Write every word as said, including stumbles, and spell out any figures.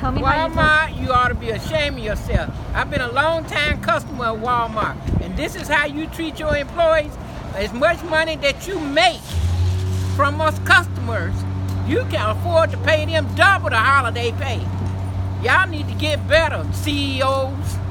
Tell me how you told... Walmart, you ought to be ashamed of yourself. I've been a long time customer of Walmart, and this is how you treat your employees. As much money that you make from us customers, you can afford to pay them double the holiday pay. Y'all need to get better, C E Os.